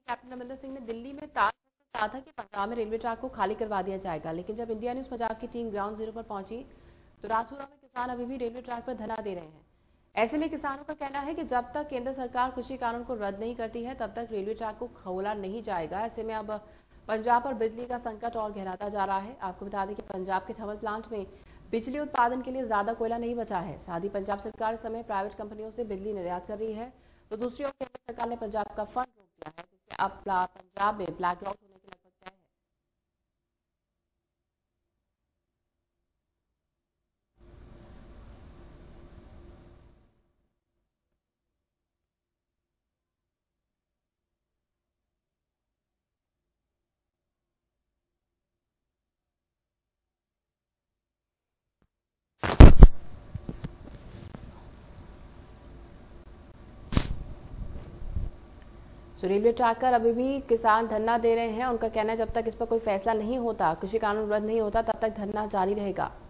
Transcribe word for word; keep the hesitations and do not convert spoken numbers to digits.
Captain Amarinder Singh ने दिल्ली में ताज कहा था कि पंजाब में रेलवे ट्रैक को खाली करवा दिया जाएगा, लेकिन जब इंडिया न्यूज पंजाब की टीम ग्राउंड जीरो पर पहुंची तो राजपुरा में किसान अभी भी रेलवे ट्रैक पर धरना दे रहे हैं। ऐसे में किसानों का कहना है कि जब तक केंद्र सरकार कृषि कानून को रद्द नहीं करती है तब तक रेलवे ट्रैक को खोला नहीं जाएगा। ऐसे में अब पंजाब पर बिजली का संकट और गहराता जा रहा है। आपको बता दें कि पंजाब के थर्मल प्लांट में बिजली उत्पादन के लिए ज्यादा कोयला नहीं बचा है। साथ ही पंजाब सरकार इस समय प्राइवेट कंपनियों से बिजली निर्यात कर रही है, तो दूसरी ओर केंद्र सरकार ने पंजाब का फंड रोक दिया है, जिससे अब पंजाब में ब्लैकआउट होने के लगभग तय है। तो रेलवे ट्रैक पर अभी भी किसान धरना दे रहे हैं। उनका कहना है जब तक इस पर कोई फैसला नहीं होता, कृषि कानून रद्द नहीं होता, तब तक धरना जारी रहेगा।